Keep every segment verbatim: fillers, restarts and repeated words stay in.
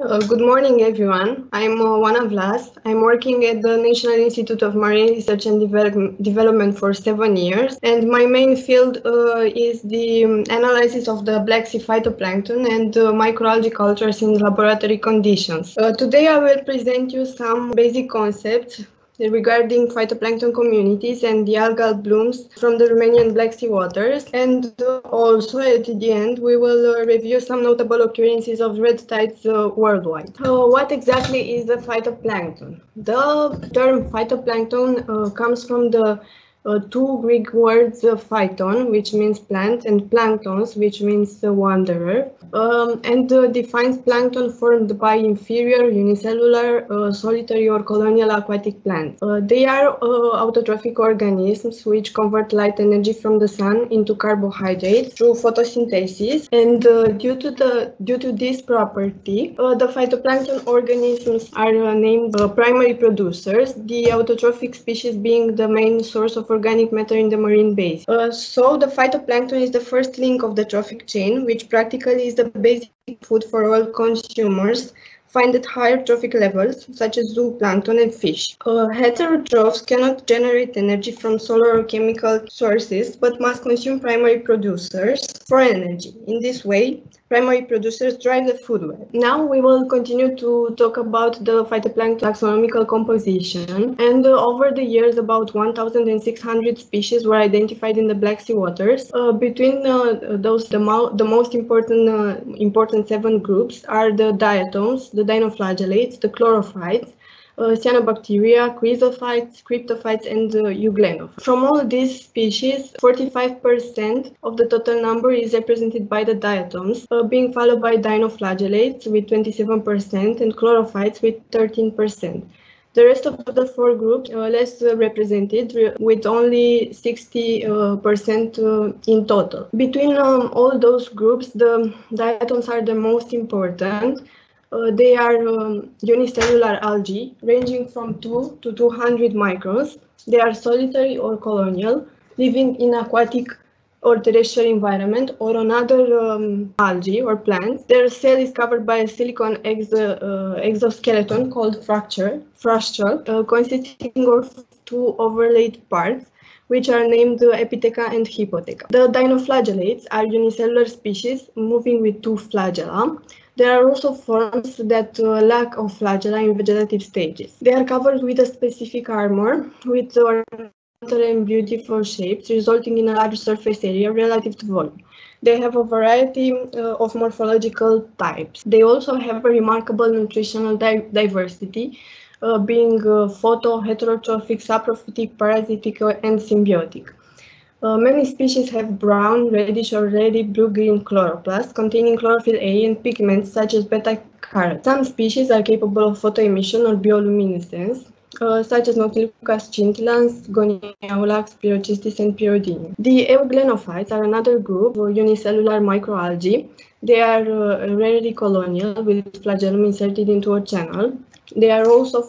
Uh, good morning, everyone. I'm uh, Oana Vlas. I'm working at the National Institute of Marine Research and Develop Development for seven years, and my main field uh, is the um, analysis of the Black Sea phytoplankton and uh, microalgae cultures in laboratory conditions. Uh, today, I will present you some basic concepts regarding phytoplankton communities and the algal blooms from the Romanian Black Sea waters. And uh, also at the end, we will uh, review some notable occurrences of red tides uh, worldwide. Uh, what exactly is the phytoplankton? The term phytoplankton uh, comes from the Uh, two Greek words, uh, phyton, which means plant, and planktons, which means uh, wanderer, um, and uh, defines plankton formed by inferior, unicellular, uh, solitary or colonial aquatic plants. Uh, they are uh, autotrophic organisms which convert light energy from the sun into carbohydrates through photosynthesis, and uh, due to the due to this property, uh, the phytoplankton organisms are uh, named uh, primary producers, the autotrophic species being the main source of organic matter in the marine base. Uh, so the phytoplankton is the first link of the trophic chain, which practically is the basic food for all consumers find at higher trophic levels, such as zooplankton and fish. Uh, heterotrophs cannot generate energy from solar or chemical sources, but must consume primary producers for energy. In this way, primary producers drive the food web. Now we will continue to talk about the phytoplankton taxonomical composition, and uh, over the years about one thousand six hundred species were identified in the Black Sea waters. Uh, between uh, those, the, mo the most important uh, important seven groups are the diatoms, the dinoflagellates, the chlorophytes, Uh, cyanobacteria, chrysophytes, cryptophytes, and uh, euglenophytes. From all these species, forty-five percent of the total number is represented by the diatoms, uh, being followed by dinoflagellates with twenty-seven percent and chlorophytes with thirteen percent. The rest of the four groups are less uh, represented, with only sixty percent uh, uh, in total. Between um, all those groups, the diatoms are the most important. Uh, they are um, unicellular algae, ranging from two to two hundred microns. They are solitary or colonial, living in aquatic or terrestrial environment or on other um, algae or plants. Their cell is covered by a silicon exo uh, exoskeleton called fracture, fracture, uh, consisting of two overlaid parts, which are named uh, epitheca and hypotheca. The dinoflagellates are unicellular species moving with two flagella. There are also forms that uh, lack of flagella in vegetative stages. They are covered with a specific armor with ornamental and beautiful shapes, resulting in a large surface area relative to volume. They have a variety uh, of morphological types. They also have a remarkable nutritional di diversity, uh, being uh, photo, heterotrophic, saprophytic, parasitic, and symbiotic. Uh, many species have brown, reddish, or reddy blue-green chloroplasts containing chlorophyll A and pigments such as beta-carotene. Some species are capable of photoemission or bioluminescence, uh, such as Noctilucas scintillans, Goniaulax, Pyrocystis, and Pyrodinium. The euglenophytes are another group of unicellular microalgae. They are uh, rarely colonial, with flagellum inserted into a channel. They are also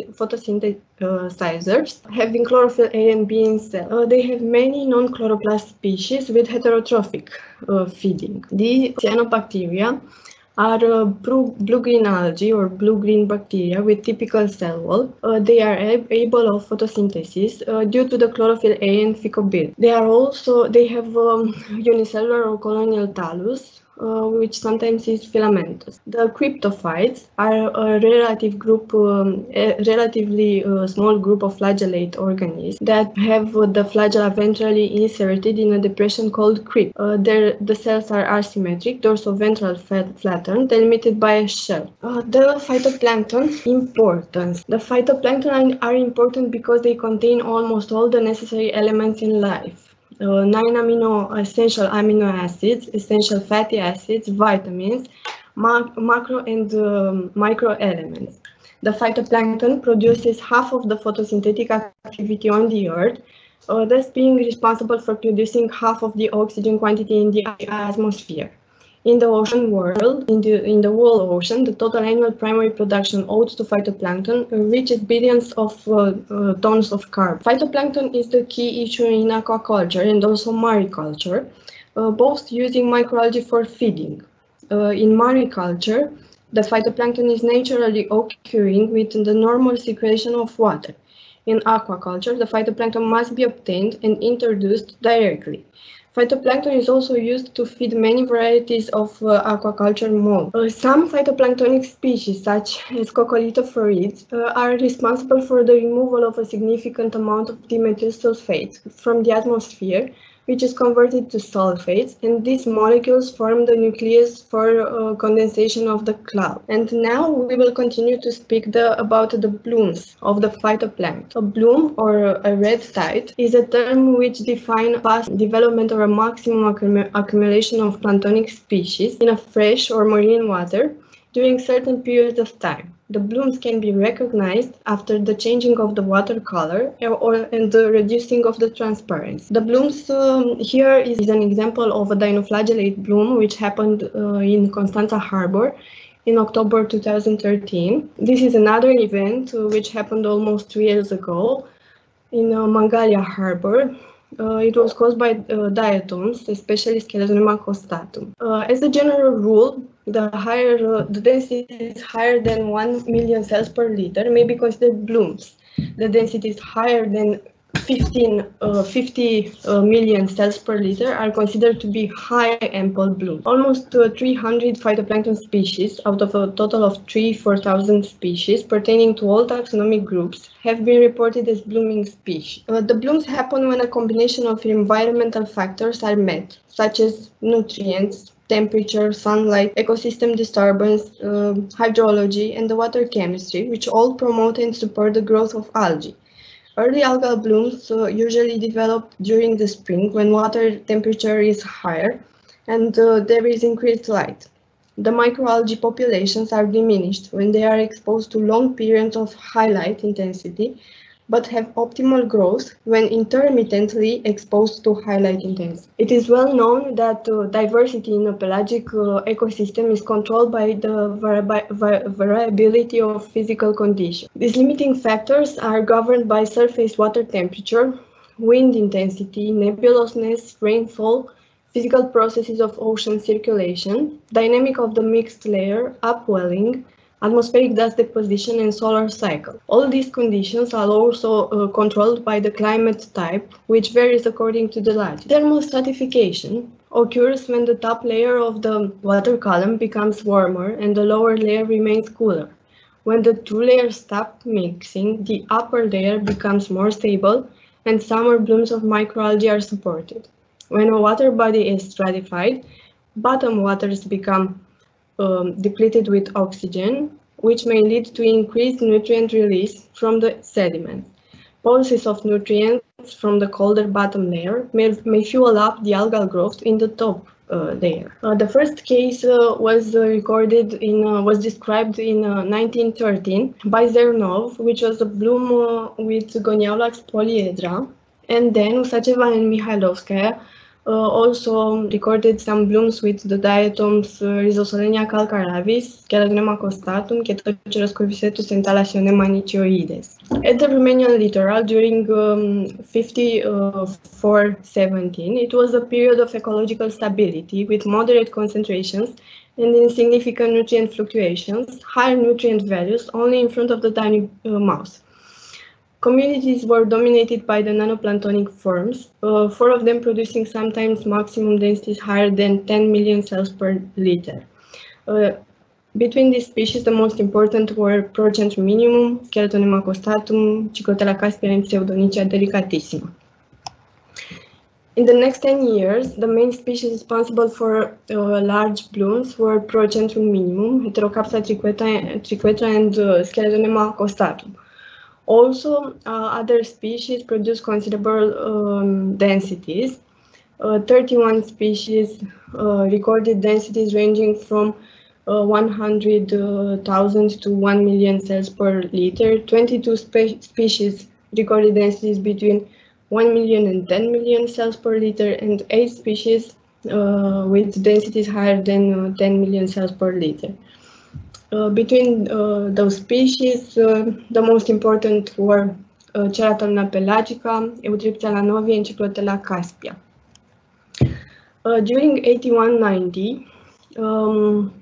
photosynthesizers, having chlorophyll A and B in cell. Uh, they have many non-chloroplast species with heterotrophic uh, feeding. The cyanobacteria are uh, blue-green algae or blue-green bacteria with typical cell wall. Uh, they are able of photosynthesis uh, due to the chlorophyll A and phycobild. They are also they have um, unicellular or colonial thallus, Uh, which sometimes is filamentous. The cryptophytes are a relative group, um, a relatively uh, small group of flagellate organisms that have uh, the flagella ventrally inserted in a depression called crypt. Uh, the cells are asymmetric, dorsoventral flattened, delimited by a shell. Uh, the phytoplankton importance. The phytoplankton are important because they contain almost all the necessary elements in life. Uh, nine amino essential amino acids, essential fatty acids, vitamins, ma macro and um, micro elements. The phytoplankton produces half of the photosynthetic activity on the earth, uh, thus being responsible for producing half of the oxygen quantity in the atmosphere. In the ocean world, in the, in the whole ocean, the total annual primary production owed to phytoplankton reaches billions of uh, uh, tons of carbon. Phytoplankton is the key issue in aquaculture and also mariculture, uh, both using microalgae for feeding. Uh, in mariculture, The phytoplankton is naturally occurring within the normal circulation of water. In aquaculture, the phytoplankton must be obtained and introduced directly. Phytoplankton is also used to feed many varieties of uh, aquaculture modes. Uh, some phytoplanktonic species, such as coccolithophorids, uh, are responsible for the removal of a significant amount of dimethyl sulfate from the atmosphere, which is converted to sulfates, and these molecules form the nucleus for uh, condensation of the cloud. And now we will continue to speak the, about the blooms of the phytoplankton. A bloom, or a red tide, is a term which defines fast development or a maximum accum accumulation of planktonic species in a fresh or marine water during certain periods of time. The blooms can be recognized after the changing of the water color or and the reducing of the transparency. The blooms um, here is an example of a dinoflagellate bloom which happened uh, in Constanta Harbor in October two thousand thirteen. This is another event uh, which happened almost two years ago in uh, Mangalia Harbor. Uh, it was caused by uh, diatoms, especially Scleroderma costatum. Uh, as a general rule, the higher uh, the density is higher than one million cells per liter may be considered blooms. The density is higher than fifteen, uh, fifty uh, million cells per liter are considered to be high ample blooms. Almost uh, three hundred phytoplankton species out of a total of three to four thousand species pertaining to all taxonomic groups have been reported as blooming species. Uh, the blooms happen when a combination of environmental factors are met, such as nutrients, temperature, sunlight, ecosystem disturbance, uh, hydrology, and the water chemistry, which all promote and support the growth of algae. Early algal blooms uh, usually develop during the spring when water temperature is higher and uh, there is increased light. The microalgae populations are diminished when they are exposed to long periods of high light intensity, but have optimal growth when intermittently exposed to high light intensity. It is well known that uh, diversity in a pelagic uh, ecosystem is controlled by the vari vari variability of physical conditions. These limiting factors are governed by surface water temperature, wind intensity, nebulousness, rainfall, physical processes of ocean circulation, dynamic of the mixed layer, upwelling, atmospheric dust deposition, and solar cycle. All these conditions are also uh, controlled by the climate type, which varies according to the latitude. Thermal stratification occurs when the top layer of the water column becomes warmer and the lower layer remains cooler. When the two layers stop mixing, the upper layer becomes more stable and summer blooms of microalgae are supported. When a water body is stratified, bottom waters become Um, depleted with oxygen, which may lead to increased nutrient release from the sediment. Pulses of nutrients from the colder bottom layer may, may fuel up the algal growth in the top uh, layer. Uh, the first case uh, was uh, recorded in, uh, was described in uh, nineteen thirteen by Zernov, which was a bloom uh, with Goniaulax polyedra, and then Usacheva and Mihailovskaya Uh, also recorded some blooms with the diatoms uh, Rhizosolenia calcaravis, Scleroderma costatum, Chetoceros corvicetus, and Thalassione manicioides. At the Romanian littoral during um, fifty-four seventeen, it was a period of ecological stability with moderate concentrations and insignificant nutrient fluctuations, higher nutrient values only in front of the tiny uh, mouth. Communities were dominated by the nanoplanktonic forms, uh, four of them producing sometimes maximum densities higher than ten million cells per liter. Uh, between these species, the most important were Procentrum minimum, Scleroderma costatum, Cicotella caspia, and Pseudonychia delicatissima. In the next ten years, the main species responsible for uh, large blooms were Procentrum minimum, Heterocapsa triquetra, triquetra and uh, Scleroderma costatum. Also, uh, other species produce considerable um, densities. Uh, thirty-one species uh, recorded densities ranging from uh, one hundred thousand to one million cells per liter. twenty-two spe species recorded densities between one million and ten million cells per liter, and eight species uh, with densities higher than uh, ten million cells per liter. Uh, between uh, those species, uh, the most important were uh, Ceratalna pelagica, Eutriptia lanovi, and Cyclotella caspia. Uh, during eighty-one ninety, um,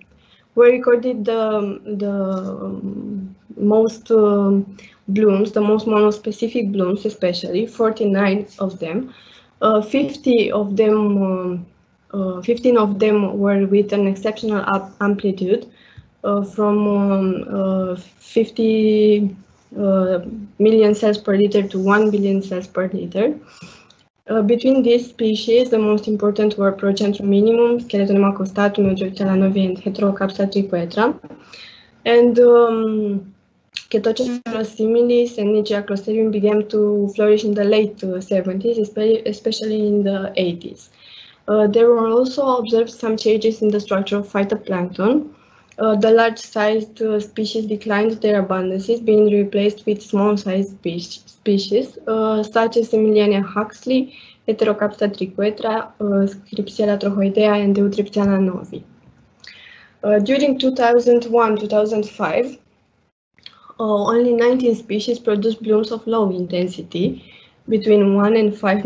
were recorded the, the um, most um, blooms, the most monospecific blooms especially, forty-nine of them. Uh, fifty of them, um, uh, fifteen of them were with an exceptional amplitude uh, from um, uh, fifty uh, million cells per liter to one billion cells per liter. Uh, between these species, the most important were Procentrum minimum, Skeletonema costatum, Eugerothella novae, and Heterocapsa triquetra. And um, Chetoceros similis and Nichia closterium began to flourish in the late uh, seventies, especially in the eighties. Uh, there were also observed some changes in the structure of phytoplankton. Uh, the large-sized uh, species declined their abundances, being replaced with small-sized species, uh, such as Emiliania huxley, Heterocapsa triquetra, uh, Scripsiella trochoidea, and Eutriptiana novae. Uh, during two thousand one to two thousand five, uh, only nineteen species produced blooms of low intensity, between one and five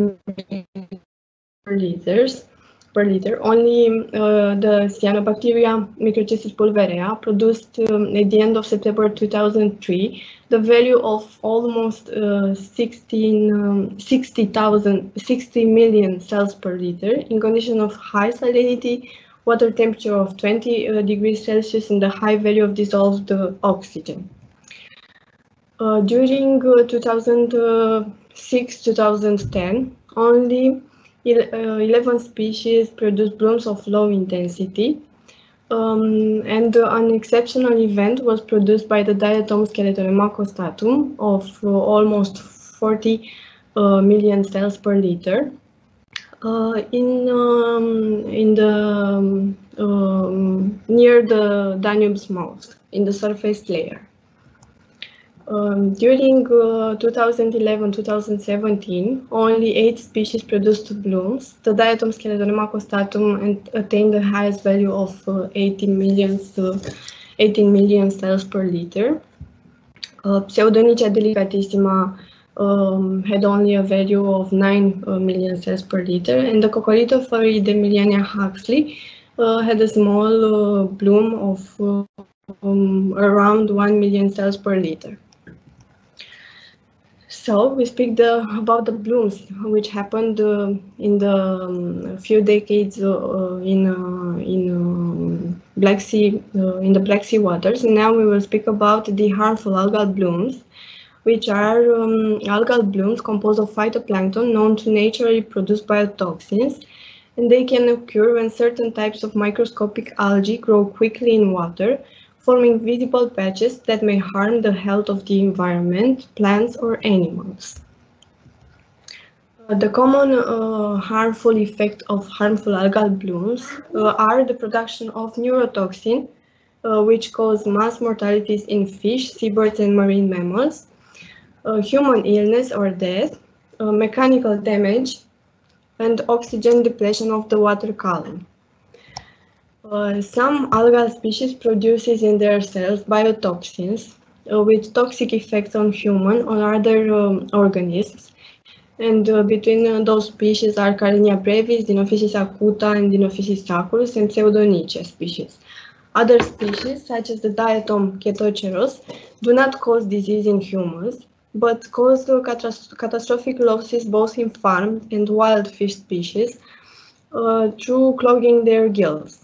per liters. Per liter. Only uh, the cyanobacteria Microcystis pulverea produced um, at the end of September two thousand three the value of almost uh, sixty thousand, sixty million cells per liter in condition of high salinity, water temperature of twenty uh, degrees Celsius, and the high value of dissolved uh, oxygen. Uh, during uh, two thousand six to two thousand ten, only eleven species produced blooms of low intensity, um, and uh, an exceptional event was produced by the diatom Skeletonema costatum of uh, almost forty uh, million cells per liter uh, in um, in the um, um, near the Danube's mouth in the surface layer. Um, during uh, two thousand eleven to two thousand seventeen, only eight species produced blooms. The diatom Skeletonema costatum attained the highest value of uh, eighteen million cells per liter. Uh, Pseudonychia delicatissima um, had only a value of nine uh, million cells per liter, and the Coccolithophoridae Emiliania huxley uh, had a small uh, bloom of uh, um, around one million cells per liter. So we speak the, about the blooms which happened uh, in the um, few decades uh, in uh, in um, Black Sea uh, in the Black Sea waters. And now we will speak about the harmful algal blooms, which are um, algal blooms composed of phytoplankton known to naturally produce biotoxins, and they can occur when certain types of microscopic algae grow quickly in water, forming visible patches that may harm the health of the environment, plants, or animals. Uh, the common uh, harmful effect of harmful algal blooms uh, are the production of neurotoxin, uh, which cause mass mortalities in fish, seabirds, and marine mammals, uh, human illness or death, uh, mechanical damage, and oxygen depletion of the water column. Uh, some algal species produces in their cells biotoxins uh, with toxic effects on human or other um, organisms. And uh, between uh, those species are Carenia brevis, Dinophysis acuta, and Dinophysis sacculus, and Pseudonychia species. Other species, such as the diatom Chetoceros, do not cause disease in humans, but cause uh, catastrophic losses both in farm and wild fish species uh, through clogging their gills.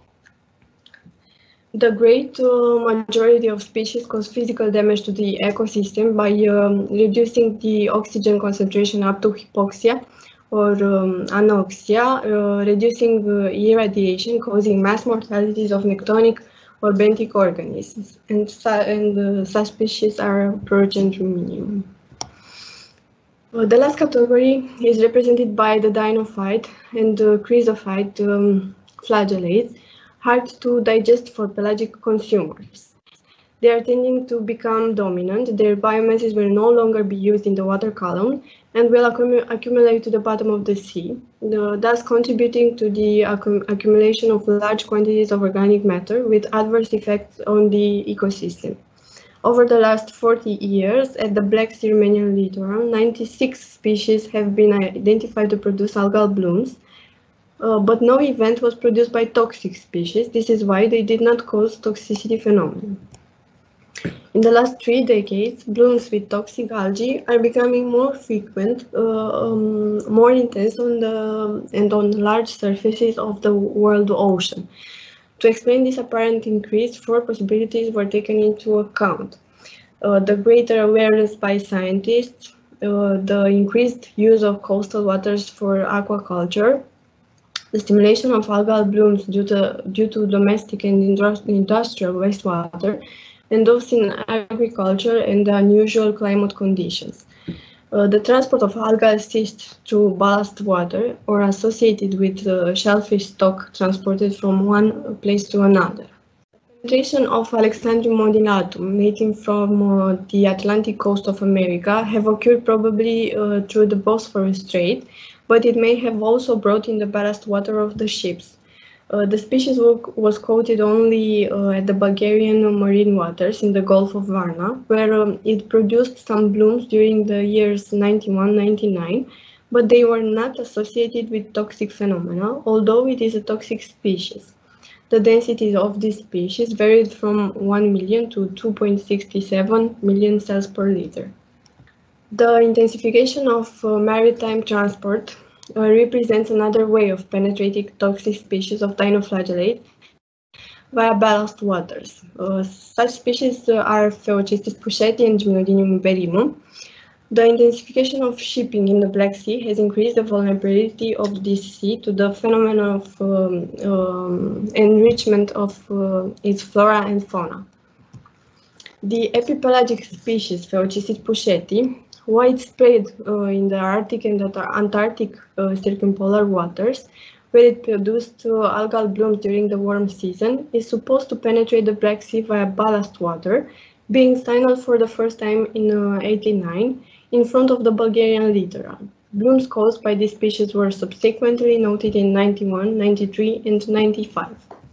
The great uh, majority of species cause physical damage to the ecosystem by um, reducing the oxygen concentration up to hypoxia or um, anoxia, uh, reducing uh, irradiation, causing mass mortalities of nectonic or benthic organisms, and, and uh, such species are Procentrum minimum. Uh, the last category is represented by the dinophyte and uh, chrysophyte um, flagellates, hard to digest for pelagic consumers. They are tending to become dominant. Their biomasses will no longer be used in the water column and will accum accumulate to the bottom of the sea, the, thus contributing to the accum accumulation of large quantities of organic matter with adverse effects on the ecosystem. Over the last forty years, at the Black Sea Romanian littoral, ninety-six species have been identified to produce algal blooms, Uh, but no event was produced by toxic species. This is why they did not cause toxicity phenomenon. In the last three decades, blooms with toxic algae are becoming more frequent, uh, um, more intense on the and on large surfaces of the world ocean. To explain this apparent increase, four possibilities were taken into account. Uh, the greater awareness by scientists, uh, the increased use of coastal waters for aquaculture, the stimulation of algal blooms due to, due to domestic and industrial wastewater, and those in agriculture and the unusual climate conditions. Uh, the transport of algal cysts through ballast water or associated with uh, shellfish stock transported from one place to another. Penetration of Alexandrium modulatum, mating from uh, the Atlantic coast of America, have occurred probably uh, through the Bosphorus Strait, but it may have also brought in the ballast water of the ships. Uh, the species was quoted only uh, at the Bulgarian marine waters in the Gulf of Varna, where um, it produced some blooms during the years ninety-one ninety-nine, but they were not associated with toxic phenomena, although it is a toxic species. The density of this species varied from one million to two point six seven million cells per liter. The intensification of uh, maritime transport uh, represents another way of penetrating toxic species of dinoflagellate via ballast waters. Uh, such species uh, are Phaeocystis puscheti and Gymnodinium berimum. The intensification of shipping in the Black Sea has increased the vulnerability of this sea to the phenomenon of um, um, enrichment of uh, its flora and fauna. The epipelagic species Phaeocystis puscheti, widespread uh, in the Arctic and Antarctic uh, circumpolar waters, where it produced uh, algal blooms during the warm season, is supposed to penetrate the Black Sea via ballast water, being signaled for the first time in uh, eighty-nine in front of the Bulgarian littoral. Blooms caused by this species were subsequently noted in ninety-one, ninety-three, and ninety-five.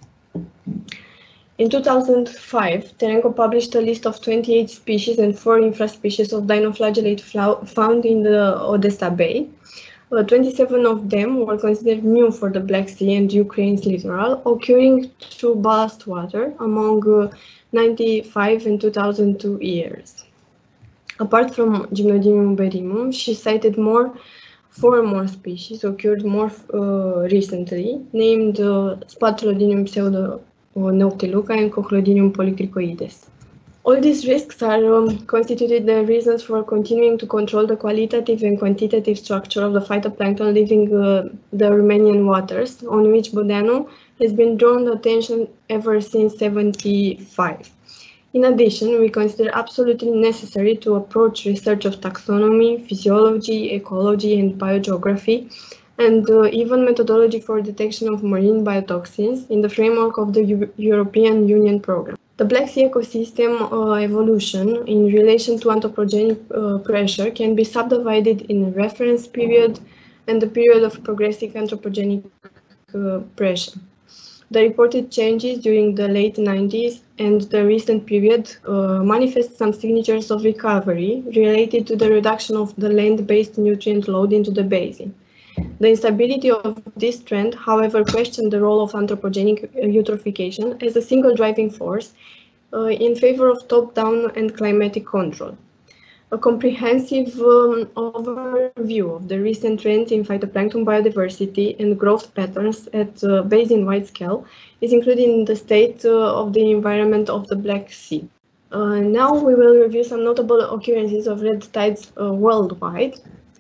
In two thousand five, Terenco published a list of twenty-eight species and four infraspecies of dinoflagellate found in the Odessa Bay. Uh, twenty-seven of them were considered new for the Black Sea and Ukraine's littoral, occurring through ballast water among uh, ninety-five and two thousand two years. Apart from Gymnodinium berimum, she cited more, four more species occurred more uh, recently, named uh, Spatulodinium pseudonoctiluca and Cochlodinium polycricoides. All these risks are um, constituted the reasons for continuing to control the qualitative and quantitative structure of the phytoplankton living uh, the Romanian waters, on which Bodeanu has been drawn attention ever since seventy-five. In addition, we consider absolutely necessary to approach research of taxonomy, physiology, ecology, and biogeography, and uh, even methodology for detection of marine biotoxins in the framework of the U European Union program. The Black Sea ecosystem uh, evolution in relation to anthropogenic uh, pressure can be subdivided in a reference period and the period of progressive anthropogenic uh, pressure. The reported changes during the late nineties and the recent period uh, manifest some signatures of recovery related to the reduction of the land-based nutrient load into the basin. The instability of this trend, however, questioned the role of anthropogenic eutrophication as a single driving force uh, in favor of top-down and climatic control. A comprehensive um, overview of the recent trends in phytoplankton biodiversity and growth patterns at uh, basin-wide scale is included in the state uh, of the environment of the Black Sea. Uh, now we will review some notable occurrences of red tides uh, worldwide.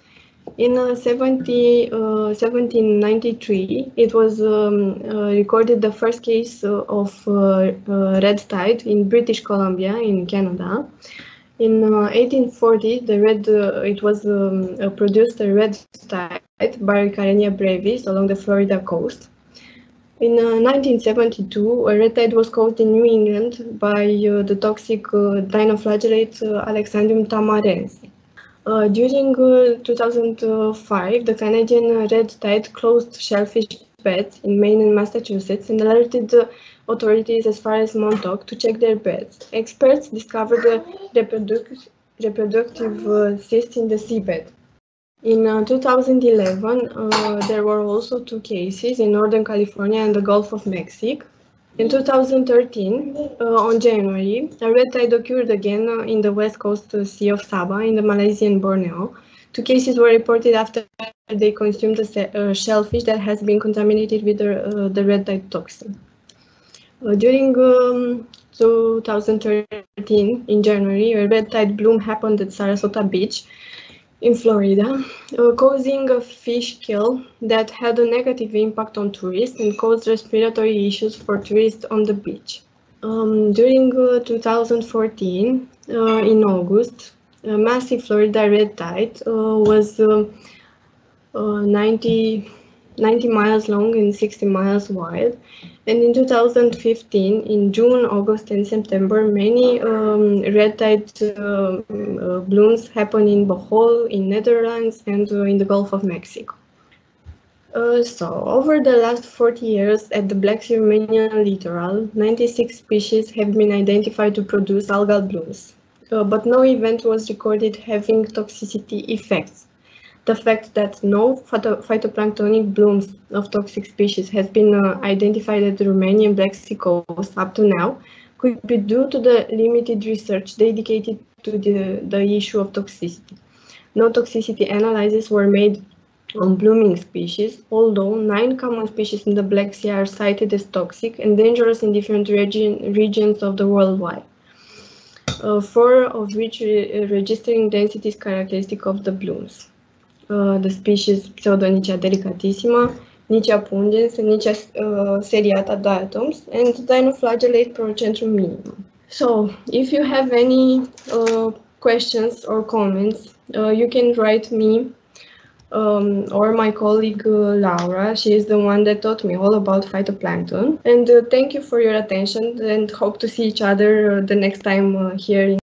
In uh, seventeen ninety-three, it was um, uh, recorded the first case uh, of uh, uh, red tide in British Columbia in Canada. In uh, eighteen forty, the red uh, it was um, uh, produced a red tide, Barricarenia brevis, along the Florida coast. In uh, nineteen seventy-two, a red tide was caused in New England by uh, the toxic uh, dinoflagellate uh, Alexandrium tamarense. Uh, during uh, two thousand five, the Canadian red tide closed shellfish beds in Maine and Massachusetts and alerted the authorities as far as Montauk to check their beds. Experts discovered a reproduc reproductive uh, cyst in the seabed. In uh, two thousand eleven, uh, there were also two cases in Northern California and the Gulf of Mexico. In two thousand thirteen, uh, on January, a red tide occurred again uh, in the west coast uh, Sea of Sabah in the Malaysian Borneo. Two cases were reported after they consumed a uh, shellfish that has been contaminated with the, uh, the red tide toxin. Uh, during um, two thousand thirteen, in January, a red tide bloom happened at Sarasota Beach in Florida, uh, causing a fish kill that had a negative impact on tourists and caused respiratory issues for tourists on the beach. Um, during uh, two thousand fourteen, uh, in August, a massive Florida red tide uh, was uh, uh, ninety, ninety miles long and sixty miles wide. And in two thousand fifteen, in June, August, and September, many um, red tide uh, uh, blooms happen in Bohol, in Netherlands, and uh, in the Gulf of Mexico. Uh, so, over the last forty years at the Black Sea Romanian littoral, ninety-six species have been identified to produce algal blooms, uh, but no event was recorded having toxicity effects. The fact that no phyto phytoplanktonic blooms of toxic species has been uh, identified at the Romanian Black Sea coast up to now could be due to the limited research dedicated to the, the issue of toxicity. No toxicity analyses were made on blooming species, although nine common species in the Black Sea are cited as toxic and dangerous in different region, regions of the worldwide. Uh, four of which re registering density is characteristic of the blooms. Uh, the species Pseudonychia delicatissima, Nichia pungens, and Nichia uh, seriata diatoms, and Dinoflagellate procentrum minimum. So, if you have any uh, questions or comments, uh, you can write me um, or my colleague uh, Laura. She is the one that taught me all about phytoplankton. And uh, thank you for your attention, and hope to see each other uh, the next time uh, here in